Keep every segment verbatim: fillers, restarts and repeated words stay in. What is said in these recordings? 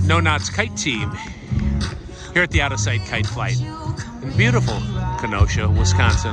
No Knots Kite Team here at the Out of Sight Kite Flight in beautiful Kenosha, Wisconsin.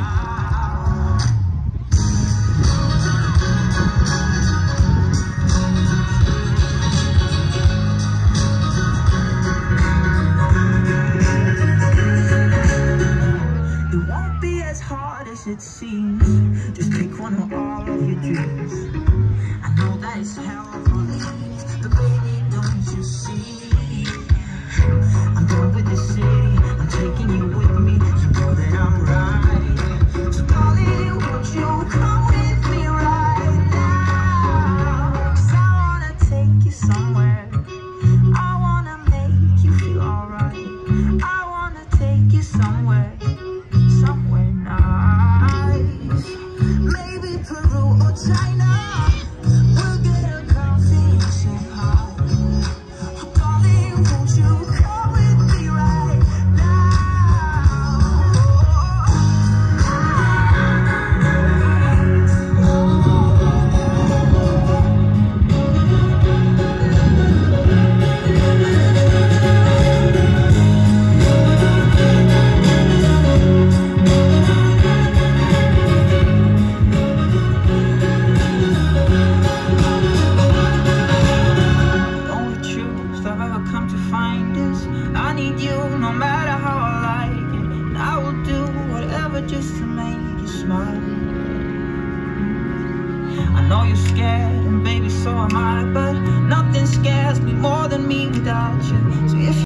It won't be as hard as it seems. Just pick one of all of your dreams. I know that it's hell to believe, but baby, don't you see? I'm going with the city, I'm taking you with me. You know that I'm right. So darling, won't you come with me right now? 'Cause I wanna take you somewhere. I wanna make you feel alright. I wanna take you somewhere, somewhere nice. Maybe Peru or China. We'll get a coffee and say hi. Oh, darling, won't you come with me right I need you no matter how I like it, and I will do whatever just to make you smile. I know you're scared, and baby, so am I, but nothing scares me more than me without you. So if